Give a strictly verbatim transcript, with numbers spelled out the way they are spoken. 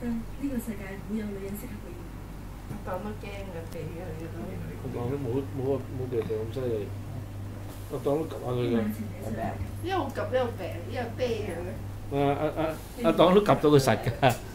得呢個世界會有女人適合佢。 阿當都驚嘅，避佢嘅都。 阿當都冇冇冇佢哋咁犀利。阿當都及下佢㗎。 一路及一路病，一路啤佢嘅。 啊啊啊！阿當都及到佢實㗎。